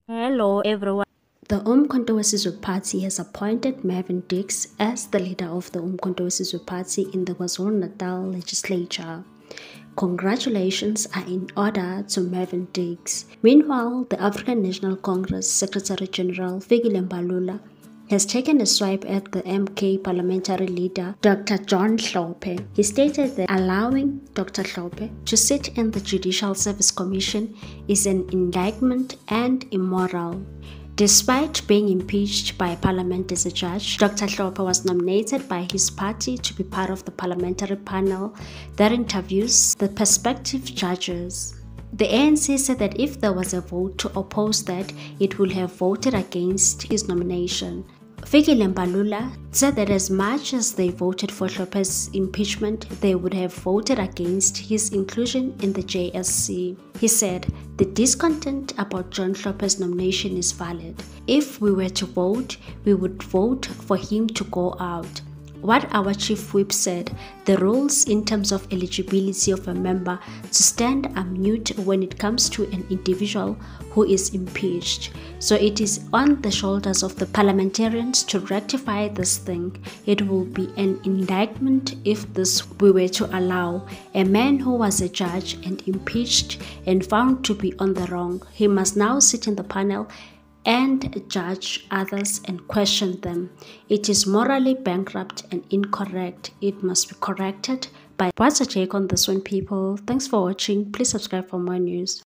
Hello everyone. The Umkhonto weSizwe Party has appointed Mervyn Dix as the leader of the Umkhonto weSizwe Party in the KwaZulu-Natal legislature. Congratulations are in order to Mervyn Dix. Meanwhile, the African National Congress Secretary General Fikile Mbalula has taken a swipe at the MK parliamentary leader, Dr. John Hlophe. He stated that allowing Dr. Hlophe to sit in the Judicial Service Commission is an indictment and immoral. Despite being impeached by Parliament as a judge, Dr. Hlophe was nominated by his party to be part of the parliamentary panel that interviews the prospective judges. The ANC said that if there was a vote to oppose that, it would have voted against his nomination. Fikile Mbalula said that as much as they voted for Hlophe's impeachment, they would have voted against his inclusion in the JSC. He said, "The discontent about John Hlophe's nomination is valid. If we were to vote, we would vote for him to go out." What our chief whip said, the rules in terms of eligibility of a member to stand are mute when it comes to an individual who is impeached. So it is on the shoulders of the parliamentarians to rectify this thing. It will be an indictment if we were to allow a man who was a judge and impeached and found to be on the wrong. He must now sit in the panel and judge others and question them. It is morally bankrupt and incorrect. It must be corrected. But what's your take on this one, people? Thanks for watching. Please subscribe for more news.